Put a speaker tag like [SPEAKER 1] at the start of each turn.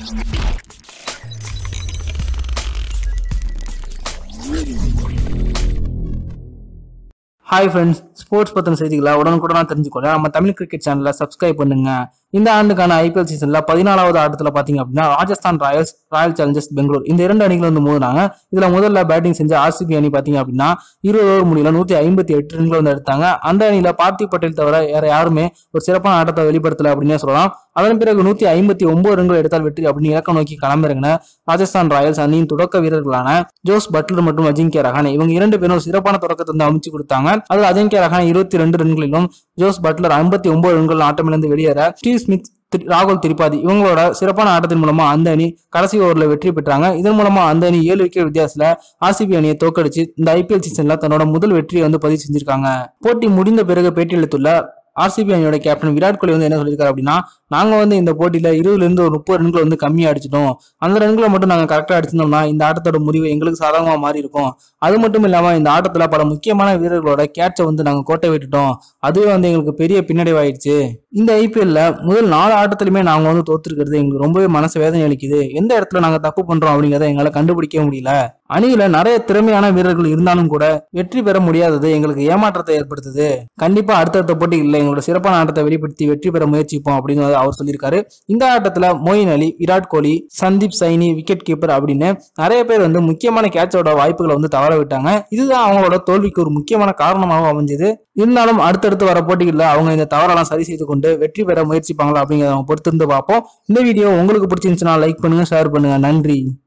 [SPEAKER 1] Hi friends, sports பத்தின செய்திகளை உடனுக்குடனா தெரிஞ்சுக்கொள்ள நம்ம தமிழ் கிரிக்கெட் சேனலை சப்ஸ்கிரைப் பண்ணுங்க. இந்த ஆண்டுக்கான ஐபிஎல் சீசன்ல 14வது ஆட்டத்துல பாத்தீங்க அப்படின்னா Rajasthan Royals Royal Challengers Bangalore இந்த இரண்டு அணிகள் வந்து மோதினாங்க. இதுல முதல்ல பேட்டிங் செஞ்ச ஆர்சிபி அணி பாத்தீங்க அப்படின்னா 20 ஓவர் முடியல 158 ரன்கள் வந்து எடுத்தாங்க. அந்த அணியில பார்த்திக் பட்டேல் தவிர வேற யாருமே ஒரு சிறப்பான ஆட்டத்தை வெளிப்படுத்தல அப்படின்னே சொல்லலாம். அதன் பிறகு 159 ரன்கள் எடுத்தால் வெற்றி அப்படின்னு இலக்கம் நோக்கி களமிறங்கின ராஜஸ்தான் ராயல்ஸ் அணியின் தொடக்க வீரர்களான ஜோஸ் பட்லர் மற்றும் அஜிங்கிய ரஹானே இவங்க இரண்டு பேரும் சிறப்பான தொடக்கத்தை வந்து அமைச்சு கொடுத்தாங்க. அதில் அஜிங்கிய ரஹானே 22 ரன்களிலும் ஜோஸ் பட்லர் 59 ரன்கள் ஆட்டமிழந்து வெளியேற ஸ்டீவ் ஸ்மித் ராகுல் திரிபாதி இவங்களோட சிறப்பான ஆட்டத்தின் மூலமா அந்த அணி கடைசி ஓவர்ல வெற்றி பெற்றாங்க. இதன் மூலமா அந்த அணி 7 விக்கெட் வித்தியாசத்துல ஆர்சிபி அணியை தோக்கடிச்சு இந்த ஐபிஎல் சீசன்ல தன்னோட முதல் வெற்றியை வந்து பதிவு செஞ்சிருக்காங்க. போட்டி முடிந்த பிறகு பேட்டியளித்துள்ள ஆர்சிபி அணியோட கேப்டன் விராட் கோலி வந்து என்ன சொல்லியிருக்காரு அப்படின்னா, நாங்க வந்து இந்த போட்டியில 20ல இருந்து ஒரு 30 ரன்கள் வந்து கம்மியா அடிச்சிட்டோம். அந்த ரன்களை மட்டும் நாங்க கரெக்டா அடிச்சிருந்தோம்னா இந்த ஆட்டத்தோட முடிவு எங்களுக்கு சாதகமா மாறி இருக்கும். அது மட்டும் இல்லாம இந்த ஆட்டத்துல பல முக்கியமான வீரர்களோட கேட்சை வந்து நாங்க கோட்டை விட்டுட்டோம். அதுவே வந்து எங்களுக்கு பெரிய பின்னடைவாயிடுச்சு. இந்த ஐபிஎல்ல முதல் 4 ஆட்டத்திலுமே நாங்க வந்து தோத்துருக்கிறது எங்களுக்கு ரொம்பவே மனசு வேதனை அளிக்குது. எந்த இடத்துல நாங்க தப்பு பண்றோம் அப்படிங்கறத எங்களால கண்டுபிடிக்க முடியல. அணியில நிறைய திறமையான வீரர்கள் இருந்தாலும் கூட வெற்றி பெற முடியாதது எங்களுக்கு ஏமாற்றத்தை ஏற்படுத்துது. கண்டிப்பா அடுத்தடுத்த போட்டி இல்லை எங்களோட சிறப்பான ஆட்டத்தை வெளிப்படுத்தி வெற்றி பெற முயற்சிப்போம் அப்படின்னு அவர் சொல்லியிருக்காரு. இந்த ஆட்டத்துல மொயின் அலி, விராட் கோலி, சந்தீப் சைனி, விக்கெட் கீப்பர் அப்படின்னு நிறைய பேர் வந்து முக்கியமான கேட்சோட வாய்ப்புகளை வந்து தவற விட்டாங்க. இதுதான் அவங்களோட தோல்விக்கு ஒரு முக்கியமான காரணமாக அமைஞ்சது. இருந்தாலும் அடுத்தடுத்து வர போட்டிகளில் அவங்க இந்த தவறெல்லாம் சரி செய்து கொண்டு வெற்றி பெற முயற்சிப்பாங்களா அப்படிங்கிறத அவங்க பொறுத்திருந்து பார்ப்போம். இந்த வீடியோ உங்களுக்கு பிடிச்சிருந்துச்சுன்னா லைக் பண்ணுங்க, ஷேர் பண்ணுங்க. நன்றி.